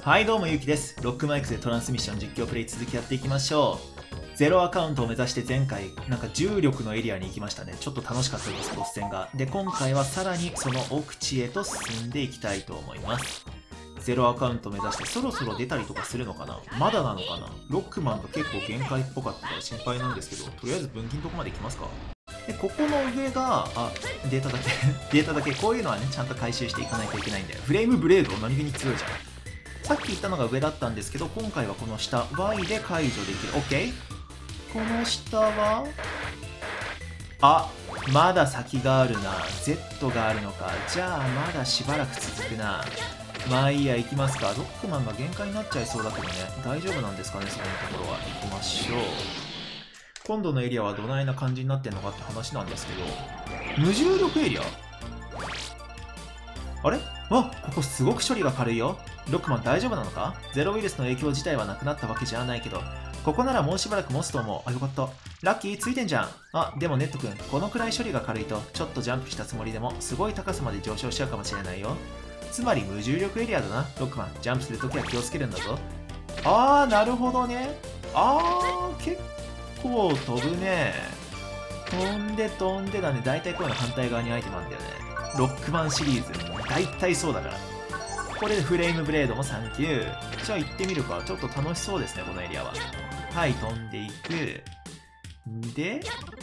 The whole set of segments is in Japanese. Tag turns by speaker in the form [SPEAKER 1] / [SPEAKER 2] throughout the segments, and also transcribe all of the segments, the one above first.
[SPEAKER 1] はいどうもゆうきです。ロックマイクでトランスミッション実況プレイ続きやっていきましょう。ゼロアカウントを目指して前回なんか重力のエリアに行きましたね。ちょっと楽しかったです、ボス戦が。で今回はさらにその奥地へと進んでいきたいと思います。ゼロアカウントを目指してそろそろ出たりとかするのかな、まだなのかな。ロックマンが結構限界っぽかったから心配なんですけど、とりあえず分岐のとこまで行きますか。でここの上がデータだけデータだけ、こういうのはねちゃんと回収していかないといけないんだよ。フレームブレード何気に強いじゃん。さっき言ったのが上だったんですけど、今回はこの下 Y で解除できる。 OK。 この下はまだ先があるな。 Z があるのか。じゃあまだしばらく続くな。まあいいや、行きますか。ロックマンが限界になっちゃいそうだけどね。大丈夫なんですかね、そこのところは。行きましょう。今度のエリアはどないな感じになってんのかって話なんですけど、無重力エリアあれ、ここすごく処理が軽いよ。ロックマン大丈夫なのか。ゼロウイルスの影響自体はなくなったわけじゃないけど、ここならもうしばらく持つと思う。よかった。ラッキーついてんじゃん。でもネット君、このくらい処理が軽いとちょっとジャンプしたつもりでもすごい高さまで上昇しちゃうかもしれないよ。つまり無重力エリアだな。ロックマン、ジャンプするときは気をつけるんだぞ。なるほどね。結構飛ぶね。飛んで飛んでだね。大体こういうの反対側にアイテムあるんだよね。ロックマンシリーズ大体そうだから。これでフレームブレードもサンキュー。じゃあ行ってみるか。ちょっと楽しそうですね、このエリアは。はい、飛んでいく。で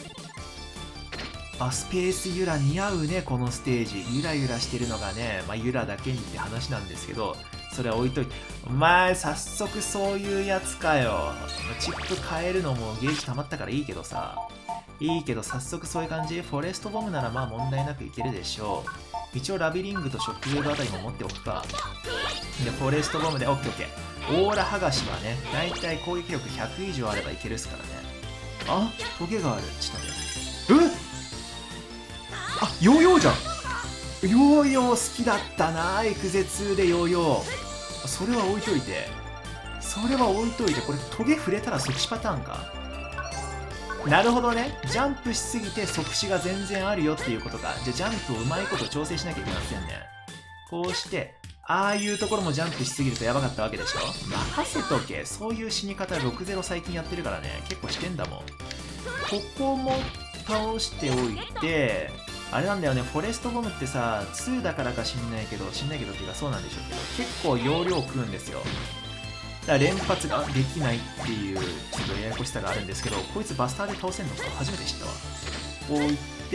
[SPEAKER 1] スペースユラ似合うね、このステージ。ユラユラしてるのがね、ユラだけにって話なんですけど、それは置いといて。お前、早速そういうやつかよ。チップ変えるのもゲージ溜まったからいいけどさ。いいけど、早速そういう感じ。フォレストボムならまあ問題なくいけるでしょう。一応ラビリングとショックウェーブあたりも持っておくか。で、フォレストボムで、オッケーオッケー。オーラ剥がしはね、だいたい攻撃力100以上あればいけるっすからね。トゲがある。ちょっと待って。ヨーヨーじゃん。ヨーヨー好きだったな。エクゼ2でヨーヨー。それは置いといて。これトゲ触れたら即死パターンか。なるほどね。ジャンプしすぎて即死が全然あるよっていうことか。じゃあジャンプをうまいこと調整しなきゃいけませんね。こうしていうところもジャンプしすぎるとやばかったわけでしょ。任せとけ。そういう死に方60最近やってるからね。結構してんだもん。ここも倒しておいて、あれなんだよね、フォレストボムってさ、2だからか知んないけどっていうかそうなんでしょうけど、結構容量食うんですよ。だから連発ができないっていうちょっとややこしさがあるんですけど、こいつバスターで倒せんのか初めて知ったわ。こういって、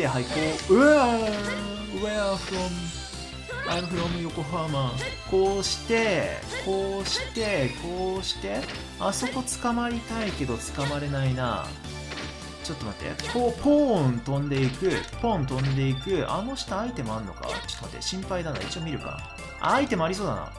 [SPEAKER 1] はい、こう、Where from I'm from 横浜。こうして、あそこ捕まりたいけど捕まれないな。ちょっと待って。ポーン飛んでいく。あの下アイテムあんのか。ちょっと待って。心配だな。一応見るか。アイテムありそうだな。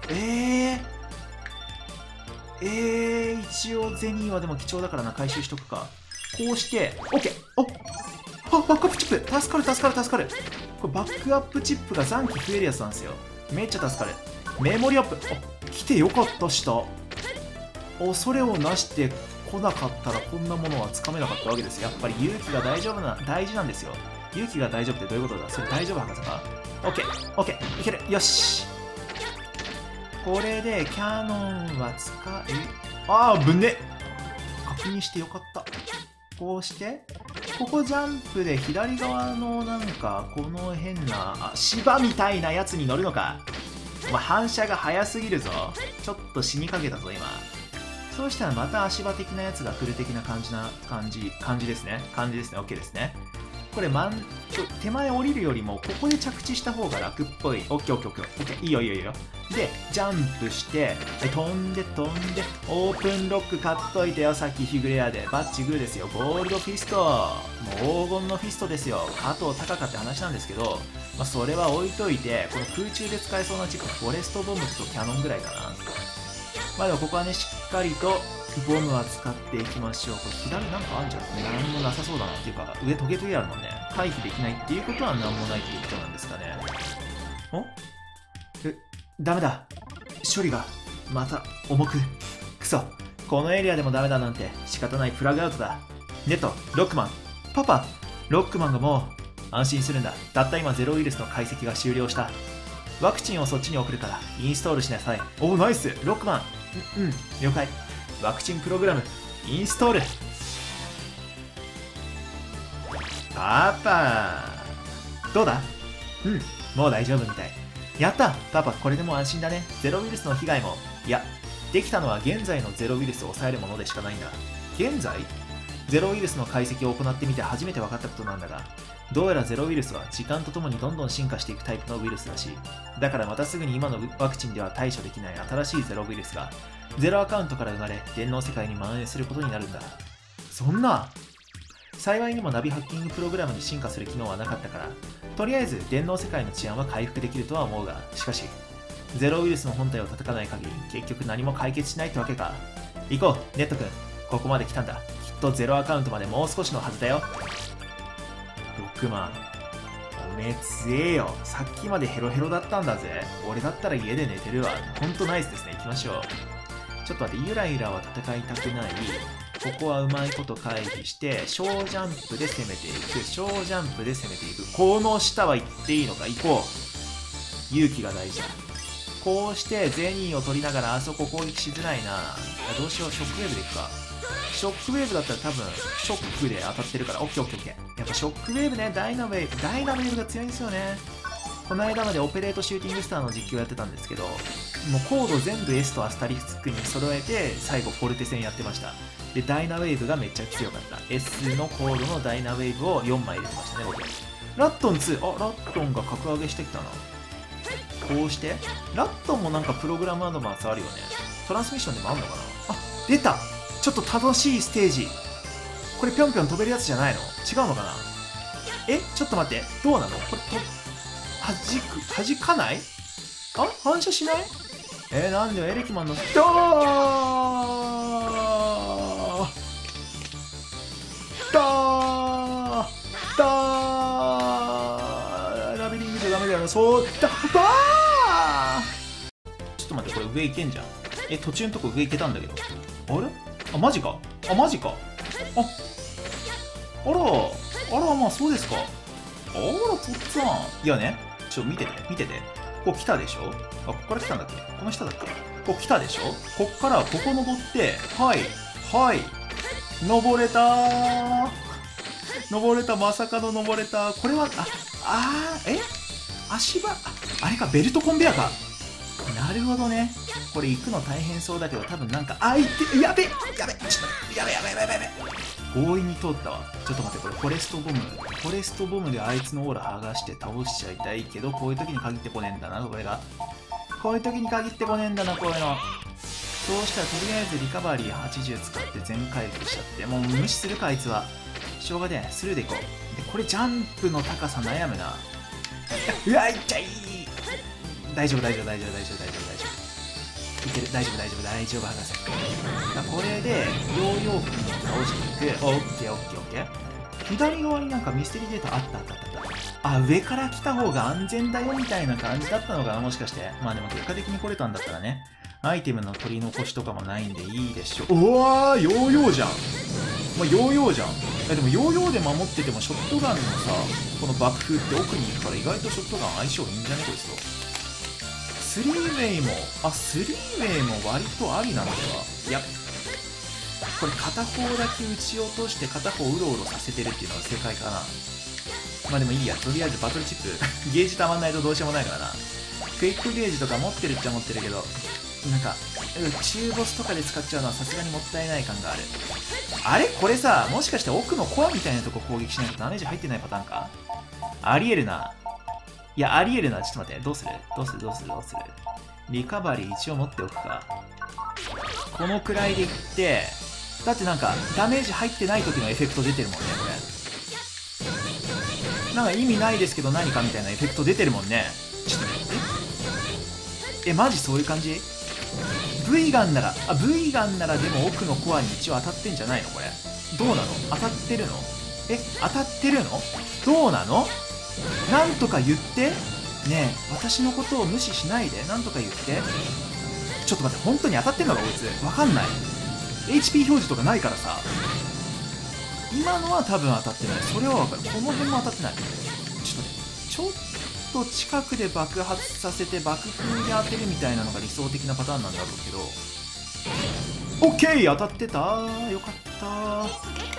[SPEAKER 1] 一応ゼニーはでも貴重だからな。回収しとくか。こうして、OK。バックアップチップ。助かる。これバックアップチップが残機増えるやつなんですよ。めっちゃ助かる。メモリアップ。来てよかった下。恐れをなして来なかったらこんなものはつかめなかったわけですよ。やっぱり勇気が大事なんですよ。勇気が大丈夫ってどういうことだ。それ大丈夫博士か。 OK いける。よし。これでキャノンは使えぶね。確認してよかった。こうしてここジャンプで左側のなんかこの変な芝みたいなやつに乗るのか。反射が早すぎるぞ。ちょっと死にかけたぞ今。そうしたらまた足場的なやつが来る的な感じですね。OK ですね。これ手前降りるよりもここで着地した方が楽っぽい。OK。いいよ。で、ジャンプして、飛んで、オープンロック買っといてよ、さっきヒグレアで。バッチグーですよ。ゴールドフィスト。もう黄金のフィストですよ。加藤隆かって話なんですけど、それは置いといて、この空中で使えそうなチップ、フォレストボムとキャノンぐらいかな。でもここはね、しっかりとボムは使っていきましょう。これ左なんかあんじゃん。なんもなさそうだなっていうか、上トゲあるもんね。回避できないっていうことはなんもないっていうことなんですかね。ダメだ。処理がまた重く。クソ。このエリアでもダメだなんて仕方ない。プラグアウトだ。ネット、ロックマン。パパ、ロックマンがもう安心するんだ。たった今ゼロウイルスの解析が終了した。 ワクチンをそっちに送るからインストールしなさい。おお、ナイス。ロックマン。了解。ワクチンプログラムインストール。パパどうだ？もう大丈夫みたい。やったパパ、これでもう安心だね。ゼロウイルスの被害も、いや、できたのは現在のゼロウイルスを抑えるものでしかないんだ。現在？ゼロウイルスの解析を行ってみて初めて分かったことなんだが、どうやらゼロウイルスは時間とともにどんどん進化していくタイプのウイルスらしい。だからまたすぐに今のワクチンでは対処できない新しいゼロウイルスが、ゼロアカウントから生まれ、電脳世界に蔓延することになるんだ。そんな。幸いにもナビハッキングプログラムに進化する機能はなかったから、とりあえず電脳世界の治安は回復できるとは思うが、しかし、ゼロウイルスの本体を叩かない限り、結局何も解決しないってわけか。行こう、ネット君。ここまで来たんだ。きっとゼロアカウントまでもう少しのはずだよ。6万。おめえ強えよ。さっきまでヘロヘロだったんだぜ。俺だったら家で寝てるわ。ほんとナイスですね。行きましょう。ちょっと待って、ゆらゆらは戦いたくない。ここはうまいこと回避して、小ジャンプで攻めていく。小ジャンプで攻めていく。この下は行っていいのか。行こう。勇気が大事だ。こうしてゼニーを取りながらあそこ攻撃しづらいな。どうしよう。ショックウェーブでいくか。ショックウェーブだったら多分ショックで当たってるから。オッケーオッケーオッケー。やっぱショックウェーブね。ダイナウェーブが強いんですよね。この間までオペレートシューティングスターの実況やってたんですけど、もうコード全部 S とアスタリスクに揃えて最後フォルテ戦やってました。でダイナウェーブがめっちゃ強かった。 S のコードのダイナウェーブを4枚入れてましたね僕。ラットン2、ラットンが格上げしてきたな。こうしてラットンもなんかプログラムアドバンスあるよね。トランスミッションでもあんのかな。出た。ちょっと楽しいステージ。これぴょんぴょん飛べるやつじゃないの？違うのかな。ちょっと待って、どうなのこれ。弾かない？反射しない？なんでエレキマンのドーラベリングじゃダメだよな。そうだ。ちょっと待って、これ上行けんじゃん。途中のとこ上行けたんだけど。あれ？マジか。マジか。あら、まあそうですか。とっつぁん。いやね、見てて。ここ来たでしょ。ここから来たんだっけ。この下だっけ。ここ来たでしょ。こっからここ登って、登れたまさかの登れた。これは、足場、あれか、ベルトコンベヤか。なるほどね。これ行くの大変そうだけど、多分なんか、やべ。強引に通ったわ。ちょっと待って、これフォレストボムであいつのオーラ剥がして倒しちゃいたいけど、こういう時に限ってこねえんだな、これが。こういう時に限ってこねえんだな、こういうの。そうしたらとりあえずリカバリー80使って全回復しちゃって、もう無視するか、あいつは。しょうがねえ、スルーでいこう。で、これジャンプの高さ悩むな。うわ、いっちゃい。大丈夫。いける、大丈夫、博士。これで、ヨーヨー君を倒していく。オッケー。左側になんかミステリーデータあった。上から来た方が安全だよみたいな感じだったのかな、もしかして。まあでも結果的に来れたんだったらね。アイテムの取り残しとかもないんでいいでしょう。うわー、ヨーヨーじゃん。ヨーヨーじゃん。でもヨーヨーで守っててもショットガンのさ、この爆風って奥に行くから意外とショットガン相性いいんじゃねこいつと。スリーウェイも割とありなのでは。いや、これ片方だけ撃ち落として片方うろうろさせてるっていうのが正解かな。まあでもいいや、とりあえずバトルチップゲージたまんないとどうしようもないからな。クイックゲージとか持ってるっちゃ持ってるけど、なんか中ボスとかで使っちゃうのはさすがにもったいない感がある。あれこれさ、もしかして奥のコアみたいなとこ攻撃しないとダメージ入ってないパターンか。ありえるな。いや、ありえるな。ちょっと待って。どうするリカバリー一応持っておくか。このくらいでいって、だってなんか、ダメージ入ってない時のエフェクト出てるもんね、これ。なんか意味ないですけど何かみたいなエフェクト出てるもんね。ちょっと待って。マジそういう感じ？ V ガンならでも奥のコアに一応当たってんじゃないのこれ。どうなの？当たってるの？当たってるの？どうなの？なんとか言ってねえ、私のことを無視しないで。なんとか言って。ちょっと待って、本当に当たってんのかこいつ。わかんない。HP 表示とかないからさ。今のは多分当たってない。それはわかる。この辺も当たってない。ちょっと近くで爆発させて爆風に当てるみたいなのが理想的なパターンなんだろうけど。オッケー、当たってた。よかった。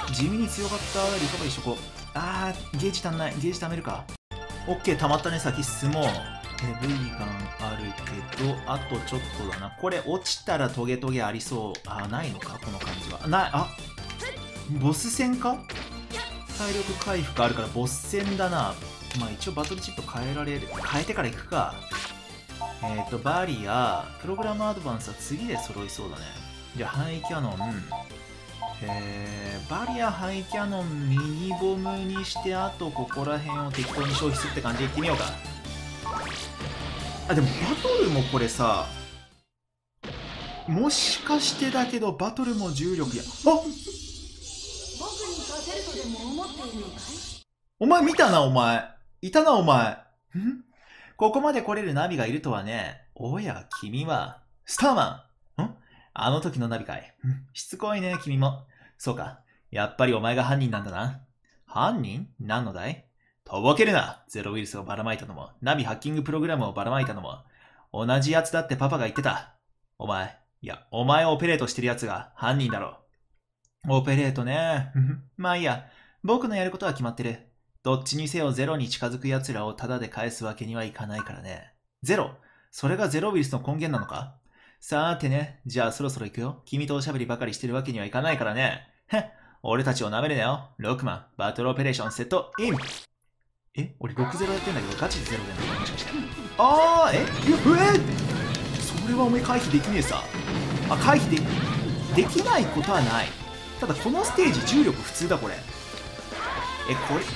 [SPEAKER 1] 地味に強かった。リカバリーしとこう。あー、ゲージ足んない。ゲージ貯めるか。オッケー、溜まったね。先進もう。ヘブイガンあるけど、あとちょっとだな。これ落ちたらトゲトゲありそう。あ、ないのかこの感じは。ない。あ、ボス戦か。体力回復あるからボス戦だな。まあ一応バトルチップ変えられる。変えてから行くか。バリア、プログラムアドバンスは次で揃いそうだね。じゃあ、ハイキャノン。バリア、ハイキャノン、ミニボムにして、あとここら辺を適当に消費するって感じでいってみようか。あ、でもバトルもこれさ、もしかしてだけど、バトルも重力や。あっ、お前見たな、お前。いたな、お前。んここまで来れるナビがいるとはね。おや、君は、スターマン。あの時のナビかい。しつこいね、君も。そうか。やっぱりお前が犯人なんだな。犯人？何のだい？とぼけるな。ゼロウイルスをばらまいたのも、ナビハッキングプログラムをばらまいたのも、同じやつだってパパが言ってた。お前をオペレートしてるやつが犯人だろ。オペレートね。まあいいや。僕のやることは決まってる。どっちにせよゼロに近づく奴らをタダで返すわけにはいかないからね。ゼロ？それがゼロウイルスの根源なのか？さーてね。じゃあそろそろ行くよ。君とおしゃべりばかりしてるわけにはいかないからね。俺たちを舐めるなよ。6万、バトルオペレーションセットイン。俺6-0やってんだけどガチでゼロだよね。もしかして。それはお前回避できねえさ。回避できないことはない。ただこのステージ重力普通だこれ。これ、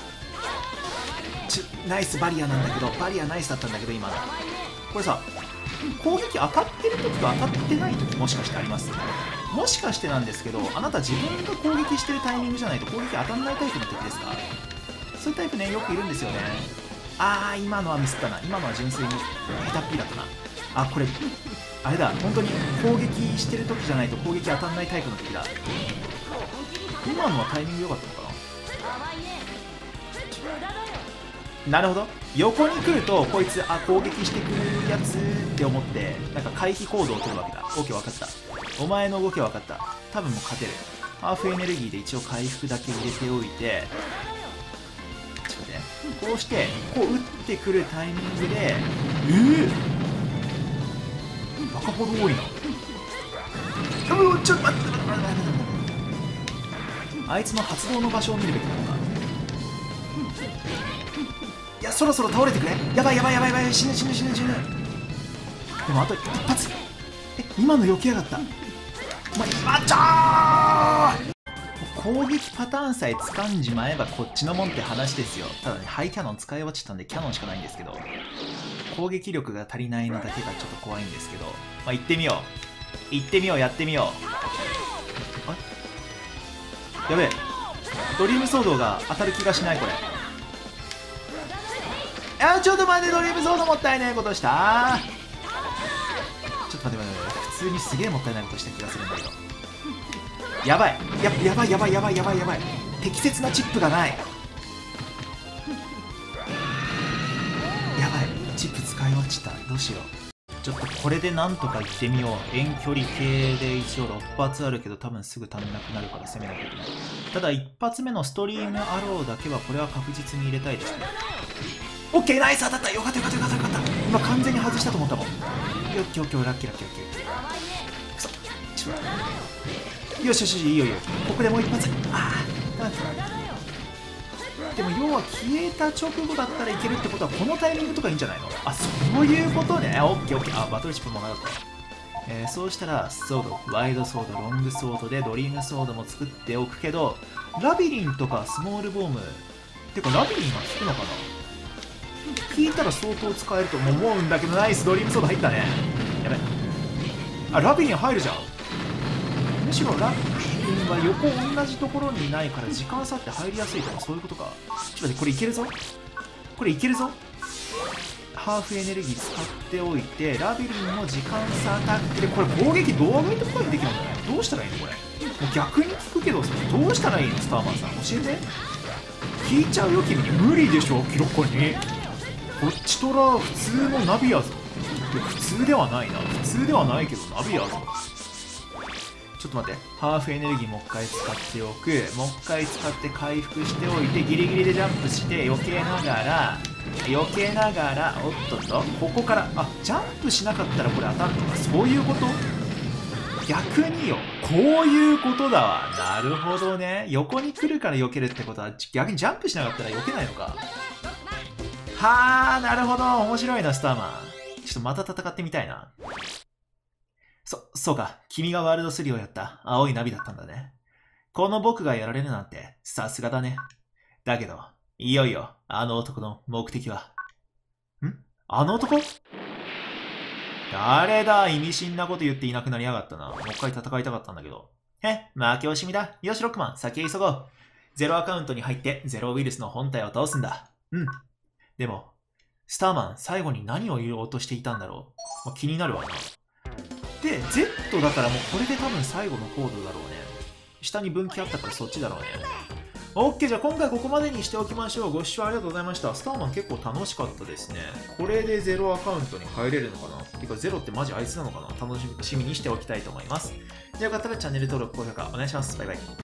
[SPEAKER 1] ナイスバリアなんだけど、バリアナイスだったんだけど今の。これさ、攻撃当たってる時と当たってない時もしかしてあります？もしかしてなんですけど、あなた自分が攻撃してるタイミングじゃないと攻撃当たんないタイプの時ですか？そういうタイプね、よくいるんですよね。今のはミスったな。今のは純粋に下手っぴだったな。これ、あれだ、本当に攻撃してる時じゃないと攻撃当たんないタイプの時だ。今のはタイミング良かったのかな？なるほど。横に来ると、こいつ、攻撃してくるやつって思って、なんか回避行動を取るわけだ。オッケー、分かった。お前の動きは分かった。多分もう勝てる。ハーフエネルギーで一応回復だけ入れておいて、ちょっと待って。こうして、こう打ってくるタイミングで、バカほど多いな。ちょっと待って。あいつの発動の場所を見るべきなのか。いや、そろそろ倒れてくれ。やばい、死ぬ。でもあと一発。今の避けやがった。お前、攻撃パターンさえ掴んじまえばこっちのもんって話ですよ。ただね、ハイキャノン使い終わっちゃったんでキャノンしかないんですけど、攻撃力が足りないのだけがちょっと怖いんですけど、行ってみよう。やってみよう。やべえ、ドリームソードが当たる気がしない。これちょっと待って、ドリームソードもったいないことした。ちょっと待って、普通にすげえもったいないことした気がするんだけど。やばい。適切なチップがない。やばい、チップ使い終わっちゃった。どうしよう。ちょっとこれでなんとかいってみよう。遠距離系で一応6発あるけど多分すぐ足んなくなるから攻めなきゃいけない。ただ1発目のストリームアローだけはこれは確実に入れたいですね。オッケー、ナイス当たった。よかった。今完全に外したと思ったもん。ラッキー。くそ。よし、いいよ。ここでもう一発。でも要は消えた直後だったらいけるってことはこのタイミングとかいいんじゃないの？そういうことね。オッケー。バトルチップもなかった。そうしたらソード、ワイドソード、ロングソードでドリームソードも作っておくけど、ラビリンとかスモールボムてかラビリンは効くのかな？効いたら相当使えると思うんだけど、ナイス、ドリームソード入ったね。やべ、ラビリン入るじゃん。むしろラビリンは横同じところにないから時間差って入りやすいとか、そういうことか。ちょっと待って、これいけるぞ。ハーフエネルギー使っておいて、ラビリンの時間差アタックで、これ攻撃どう上げてこいできるんだね。どうしたらいいのこれ。もう逆に聞くけどさ、どうしたらいいのスターマンさん、教えて。聞いちゃうよ君に。無理でしょ、記録に。 こっちとら普通のナビやぞ。いや普通ではないな。普通ではないけどナビやぞ。ちょっと待って、ハーフエネルギーもう一回使っておく。もう一回使って回復しておいて、ギリギリでジャンプして避けながら、おっとっと、ここから、あ、ジャンプしなかったらこれ当たるのか、そういうこと？逆によ、こういうことだわ。なるほどね。横に来るから避けるってことは、逆にジャンプしなかったら避けないのか。はあ、なるほど。面白いな、スターマン。ちょっとまた戦ってみたいな。そうか。君がワールド3をやった青いナビだったんだね。この僕がやられるなんて、さすがだね。だけど、いよいよ、あの男の目的は。あの男？誰だ？意味深なこと言っていなくなりやがったな。もう一回戦いたかったんだけど。負け惜しみだ。よし、ロックマン、先へ急ごう。ゼロアカウントに入ってゼロウイルスの本体を倒すんだ。でも、スターマン、最後に何を言おうとしていたんだろう。気になるわな。で、Z だからもうこれで多分最後のコードだろうね。下に分岐あったからそっちだろうね。OK、じゃあ今回ここまでにしておきましょう。ご視聴ありがとうございました。スターマン結構楽しかったですね。これでゼロアカウントに入れるのかな？てかゼロってマジあいつなのかな？楽しみにしておきたいと思います。じゃあよかったらチャンネル登録、高評価お願いします。バイバイ。